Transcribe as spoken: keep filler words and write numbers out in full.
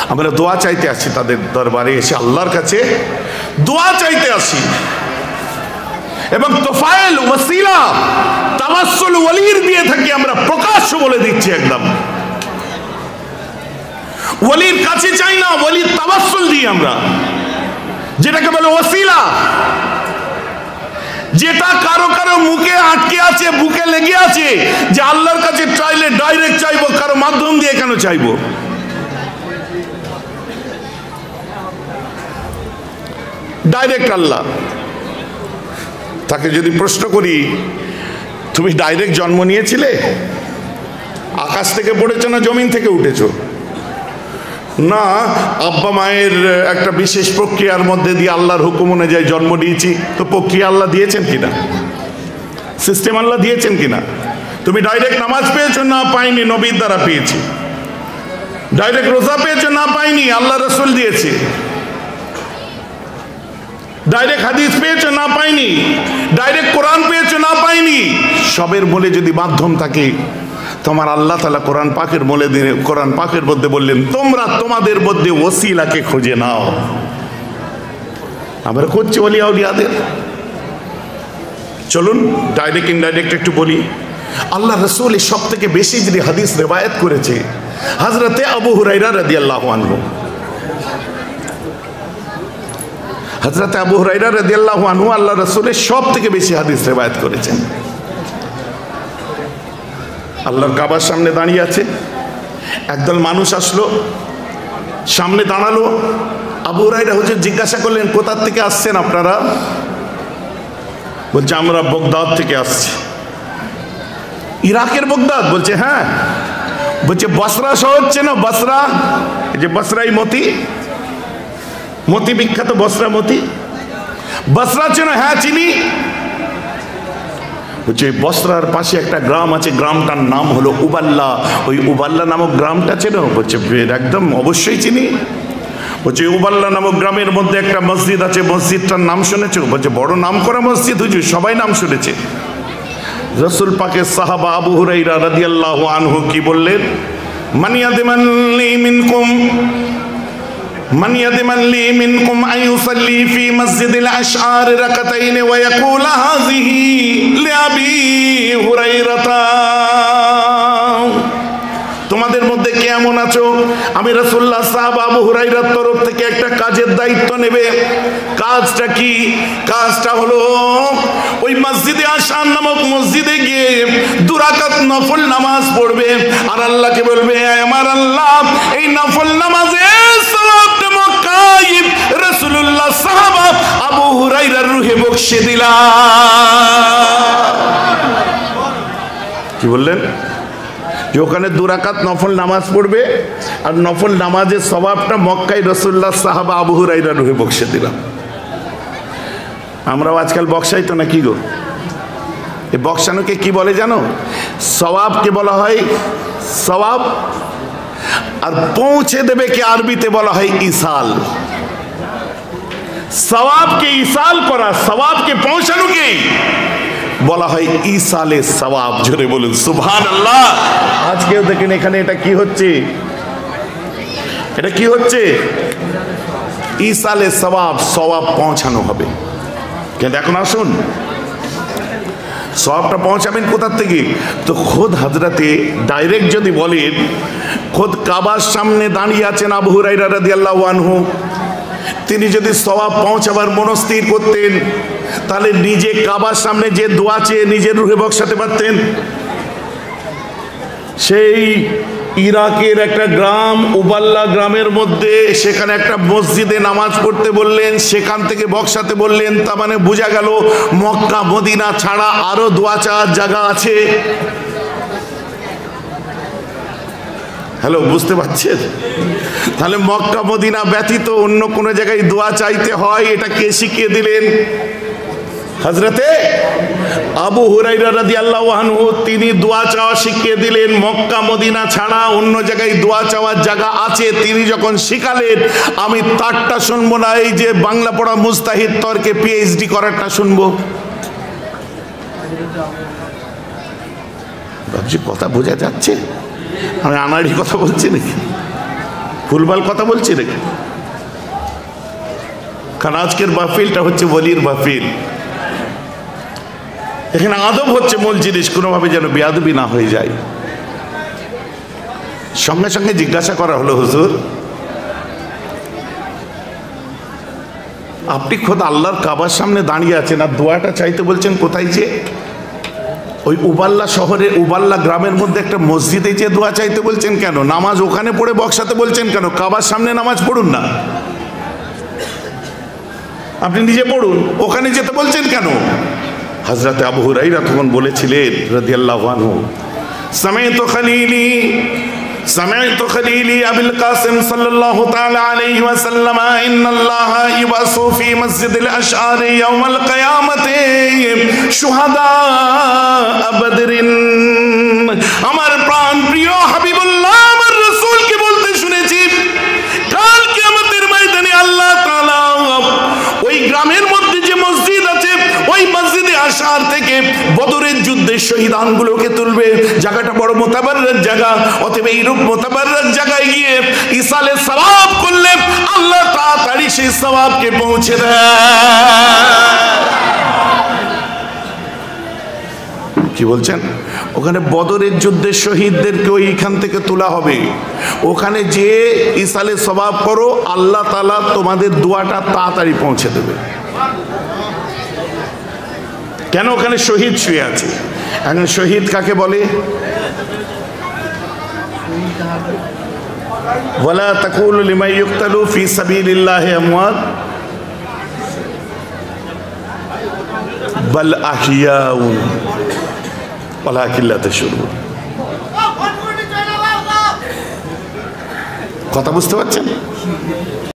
আমরা দোয়া চাইতে আসি তাদের দরবারে এসে, আল্লাহর কাছে দোয়া চাইতে আসি। এবং তোফায়েল, ওয়াসিলা, তাওয়াসসুল ওয়ালির দিয়ে থাকি আমরা, প্রকাশ্য বলে দিচ্ছি একদম। ওয়ালির কাছে চাই না, ওয়ালির তাওয়াসসুল দিই আমরা, যেটাকে বলে ওয়াসিলা, যেটা কারো কারো মুখে আটকে আছে, বুকে লেগে আছে, যে আল্লাহর কাছে চাইলে ডাইরেক্ট চাইবো, কারো মাধ্যম দিয়ে কেন চাইবো? ডাইরেক্ট আল্লাহ। তাকে যদি প্রশ্ন করি, তুমি ডাইরেক্ট জন্ম নিয়েছিলে? আকাশ থেকে পড়েছো না জমিন থেকে উঠেছো? না, আব্বা মায়ের একটা বিশেষ প্রক্রিয়ার মধ্যে দিয়ে আল্লাহর হুকুম অনুযায়ী জন্ম নিয়েছি। তো প্রক্রিয়া আল্লাহ দিয়েছেন কিনা? সিস্টেম আল্লাহ দিয়েছেন কিনা? তুমি ডাইরেক্ট নামাজ পেয়েছো? না, পাইনি, নবীর দ্বারা পেয়েছি। ডাইরেক্ট রোজা পেয়েছো? না, পাইনি, আল্লাহ রাসূল দিয়েছে। ডাইরেক্ট হাদিস পেয়েছো? না, পাইনি। ডাইরেক্ট কোরআন পেয়েছো? না, পাইনি। সবের বলে যদি মাধ্যম থাকে, তোমার আল্লাহ তাআলা কোরআন পাকের বলে দিনে কোরআন পাকের মধ্যে বললেন, তোমরা তোমাদের মধ্যে ওসিলাকে খুঁজে নাও। আমরা খুঁজছি ওলি আউলিয়াদের। চলুন ডাইরেক্ট ইনডাইরেক্ট একটু বলি। আল্লাহ রাসূল সব থেকে বেশি যদি হাদিস রিওয়ায়াত করেছে হযরতে আবু হুরায়রা রাদিয়াল্লাহু আনহু। হযরতে আবু হুরায়রা রাদিয়াল্লাহু আনহু আল্লাহ রাসূলের সব থেকে বেশি হাদিস রিওয়ায়াত করেছেন। আল্লাহর কাবার সামনে দাঁড়িয়ে আছে, একদল মানুষ আসলো, সামনে দাঁড়ালো। আবু হুরায়রা হুজুর জিজ্ঞাসা করলেন, কোথা থেকে আসছেন আপনারা? বলছে, আমরা বাগদাদ থেকে আসছি। ইরাকের বাগদাদ? বলছে হ্যাঁ। বলছে, বসরা শহর চেনো? বসরা, এই যে বসরাই মতি, মতি বিখ্যাত বসরা মতি, বসরা চেনো? হ্যাঁ চিনি। বলছে, বসরার পাশে একটা গ্রাম আছে, গ্রামটার নাম হলো উবাল্লা। ওই উবাল্লা নামক গ্রামটা চেনো? বলছে, একদম অবশ্যই চিনি। বলছে, উবাল্লা নামক গ্রামের মধ্যে একটা মসজিদ আছে, মসজিদটার নাম শুনেছো? বলছে, বড় নাম করা মসজিদ হুজুর, সবাই নাম শুনেছে। রাসূল পাকের সাহাবা আবু হুরায়রা রাদিয়াল্লাহু আনহু কি বললেন? মান ইয়াদমানলি মিনকুম মান ইয়াদমানলি মিনকুম আন ইউসাল্লি ফি মসজিদিল আশআর রাকাতাইন ওয়া ইয়াকুল হাযিহি লিআবি হুরায়রা। তোমাদের মধ্যে কে এমন আছো, আমি রাসূলুল্লাহ সাহাবা আবু হুরায়রার তরফ থেকে একটা কাজের দায়িত্ব নেবে। কাজটা কি? কাজটা হলো ওই মসজিদে আশআর নামক মসজিদে গিয়ে দুই রাকাত নফল নামাজ পড়বে, আর আল্লাহকে বলবে, আমার আল্লাহ, এই নফল নামাজের সওয়াবটা মক্কায় রাসূলুল্লাহ সাহাবা আবু হুরায়রার রূহে বখশে দিলাম। কি বললেন? যে ওখানে দু রাকাত নফল নামাজ পড়বে, আর নফল নামাজের সওয়াবটা মক্কায় রাসূলুল্লাহ সাহাবা আবু হুরায়রার রূহে বখশে দিলাম। আমরাও আজকাল বক্সাই তো না কি গো? এই বক্সানোকে কি বলে জানো? সওয়াবকে বলা হয় সওয়াব, আর পৌঁছে দেবে কে আরবিতে বলা হয় ইসাল। সওয়াবকে ইসাল করা, সওয়াবকে পৌঁছানোকে বলা হয় ইসালে সওয়াব। জোরে বলুন সুবহানাল্লাহ। আজকেও দেখেন এখানে এটা কি হচ্ছে, এটা কি হচ্ছে? ইসালে সওয়াব, সওয়াব পৌঁছানো হবে। কিন্তু এখন আসুন, সওয়াবটা পৌঁছাবেন কোথার থেকে? তো খোদ হযরতে ডাইরেক্ট যদি বলেন, খোদ কাবার সামনে দাঁড়িয়ে আছেন আবু হুরায়রা রাদিয়াল্লাহু আনহু, তিনি যদি সওয়াব পৌঁছাবার মনস্থির করতেন, তাহলে নিজে কাবার সামনে যে দোয়া চেয়ে নিজের রূহে বক্সাতে পারতেন। সেই ইরাকের একটা গ্রাম উবাল্লা গ্রামের মধ্যে, সেখানে একটা মসজিদে নামাজ পড়তে বললেন, সেখান থেকে বক্সাতে বললেন। তার মানে বোঝা গেল মক্কা মদিনা ছাড়া আরো দোয়া চাওয়ার জায়গা আছে। হ্যালো, বুঝতে পারছেন? তাহলে মক্কা মদিনা ব্যতীত অন্য কোনো জায়গায় দোয়া চাইতে হয়, এটা কে শিখিয়ে দিলেন? হযরতে আবু হুরায়রা রাদিয়াল্লাহু আনহু, তিনি দোয়া চাওয়া শিখিয়ে দিলেন। মক্কা মদিনা ছাড়া অন্য জায়গায় দোয়া চাওয়ার জায়গা আছে, তিনি যখন শিখালেন, আমি তারটা শুনবো না, এই যে বাংলা পড়া মুস্তাহিদ তর্কে পিএইচডি করারটা শুনবো। ভাবছি কথা বোঝা যাচ্ছে? আমি আনাড়ি কথা বলছি নাকি? ভুলভাল কথা বলছি নাকি? কারণ আজকের মাহফিলটা হচ্ছে ওলির মাহফিল, এখানে আদব হচ্ছে মূল জিনিস, কোনোভাবে যেন বেয়াদবি না হয়ে যায়। সঙ্গে সঙ্গে জিজ্ঞাসা করা হলো, হুজুর আপনি খোদ আল্লাহর কাবার সামনে দাঁড়িয়ে আছেন আর দোয়াটা চাইতে বলছেন কোথায় যে? ওই উবাল্লা শহরে উবাল্লা গ্রামের মধ্যে একটা মসজিদে যে দোয়া চাইতে বলছেন কেন? নামাজ ওখানে পড়ে বক্সাতে বলছেন কেন? কাবার সামনে নামাজ পড়ুন না, আপনি নিজে পড়ুন, ওখানে যেতে বলছেন কেন? হযরত আবু হুরায়রা তখন বলেছিলেন রাদিয়াল্লাহু আনহু, সামি'তু খলিলি সামি'তু খলিলি আবুল কাসিম সাল্লাল্লাহু তাআলা আলাইহি ওয়াসাল্লাম ইন্নাল্লাহা ইবাসু ফি মসজিদিল আশআরি ইয়াউমাল কিয়ামাতি শুহাদা বদরিন। আমার প্রাণ প্রিয় হাবিবুল্লাহ আমার রাসূলকে বলতে শুনেছি, কাল কিয়ামতের ময়দানে আল্লাহ তাআলা ওই গ্রামের মধ্যে যে মসজিদ আছে ওই মসজিদে আশার থেকে বদরের যুদ্ধের শহীদানগুলোকে তুলবে। জায়গাটা বড় মোতাবাররক জায়গা, অতএব এইরূপ মোতাবাররক জায়গায় গিয়ে ইসালে সওয়াব করলে আল্লাহ তাড়াতাড়ি সেই সওয়াবকে পৌঁছে দেয়। কি বলছেন? ওখানে বদরের যুদ্ধের শহীদদেরকে ওইখান থেকে তোলা হবে, ওখানে যে ইসালে সওয়াব করো আল্লাহ তাআলা তোমাদের দোয়াটা তাড়াতাড়ি পৌঁছে দেবে। কেন? ওখানে শহীদ শুয়ে আছে। এখন শহীদ কাকে বলে? ওয়ালা তাকুলু লিমান ইউকতালু ফি সাবিলিল্লাহি আমওয়াত বাল আহইয়াউন ওয়ালাকিন লা তাশউরুন। কথা বুঝতে পারছেন?